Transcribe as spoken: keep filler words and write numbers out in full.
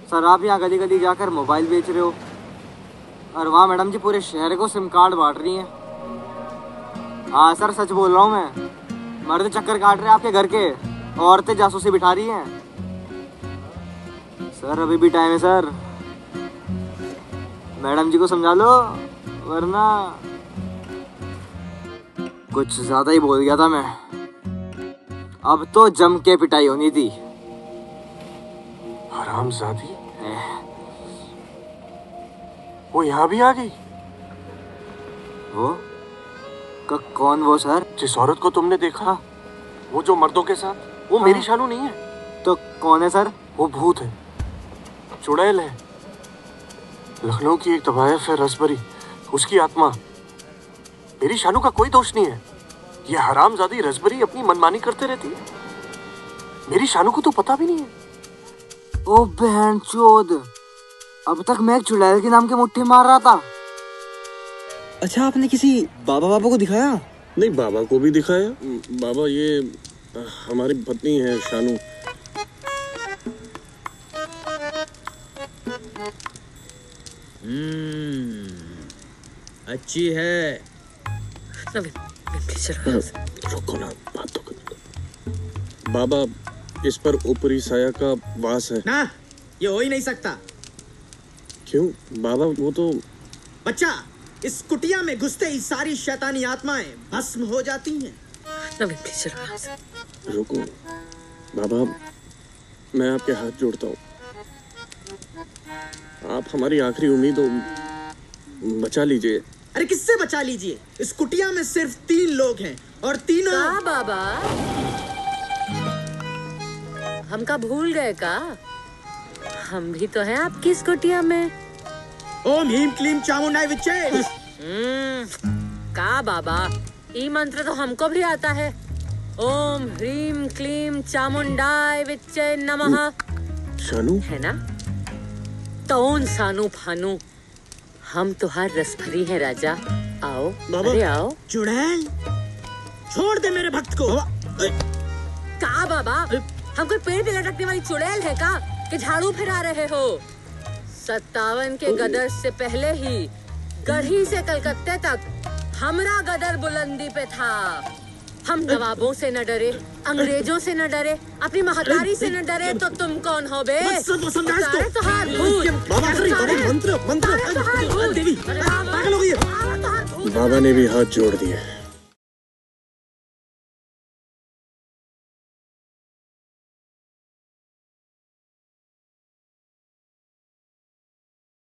Sir आप यहाँ गली गली जाकर मोबाइल बेच रहे हो और वहाँ मैडम जी पूरे शहर को सिम कार्ड बांट रही हैं। हाँ सर सच बोल रहा हूँ मैं, मर्द चक्कर काट रहे हैं आपके घर के, औरतें जासूसी बिठा रही हैं। सर अभी भी टाइम है सर, मैडम जी को समझा लो वरना। कुछ ज्यादा ही बोल गया था मैं, अब तो जम के पिटाई होनी थी। हरामजादी, वो यहाँ भी आ गई। वो क, कौन वो सर? जिस औरत को तुमने देखा, वो जो मर्दों के साथ, वो हाँ। मेरी शानू नहीं है। तो कौन है सर? वो भूत है, चुड़ैल है, लखनऊ की एक तवायफ है रसभरी, उसकी आत्मा। मेरी शानू का कोई दोष नहीं है। ये हरामजादी रसभरी अपनी मनमानी करते रहती है। मेरी शानू को तो पता भी नहीं है। ओ बहन चोद, अब तक मैं एक चुड़ैल के नाम के मुट्ठी मार रहा था। अच्छा आपने किसी बाबा बाबा को दिखाया? नहीं, बाबा को भी दिखाया। बाबा ये हमारी पत्नी है शानू। हम्म, अच्छी है। रुको ना, बात तो कर। बाबा, इस पर ऊपरी साया का वास है ना, ये हो ही नहीं सकता। क्यों बाबा? वो तो बच्चा, इस कुटिया में घुसते ही सारी शैतानी आत्माएं भस्म हो जाती हैं। रुको बाबा, मैं आपके हाथ जोड़ता हूँ। आप हमारी आखिरी उम्मीद हो, बचा लीजिए। अरे किससे बचा लीजिए? इस कुटिया में सिर्फ तीन लोग हैं और तीनों का बाबा, हमका भूल गए का? हम भी तो हैं आपकी इस कुटिया में। ओम ह्रीम क्लीम चामुंडाई विच्चे। हम्म, का बाबा, ये मंत्र तो हमको भी आता है। ओम ह्रीम क्लीम चामुंडाई विच्चे नमः। शानू है ना? तौन सानू फानू, हम तुहार रसभरी हैं राजा। आओ बाबा। अरे आओ। चुड़ैल, छोड़ दे मेरे भक्त को। का बाबा, हम कोई पेड़ पे लटकने वाली चुड़ैल है का कि झाड़ू फिरा रहे हो? सत्तावन के गदर से पहले ही गढ़ी से कलकत्ते तक हमरा गदर बुलंदी पे था। हम नवाबों से न डरे, अंग्रेजों से न डरे, अपनी महतारी से न डरे, तो तुम कौन हो बे? सारे तुहार भूत। मंत्र मंत्र सारे तुहार भूत। देवी, अरे बाबा, पागल हो गई है। सारे तुहार भूत। बाबा ने भी हाथ जोड़ दिए।